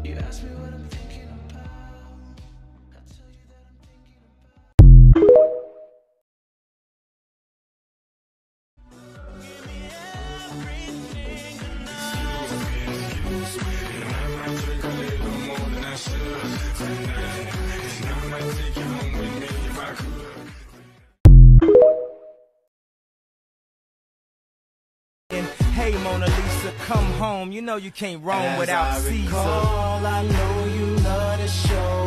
You ask me what I'm thinking about, I tell you that I'm thinking about. Give me everything tonight. Excuse me, and I might drink a little more than I should tonight. And I might take you home with me if I could. Hey Mona Lisa, come home. You know you can't roam without Caesar. I know you love to show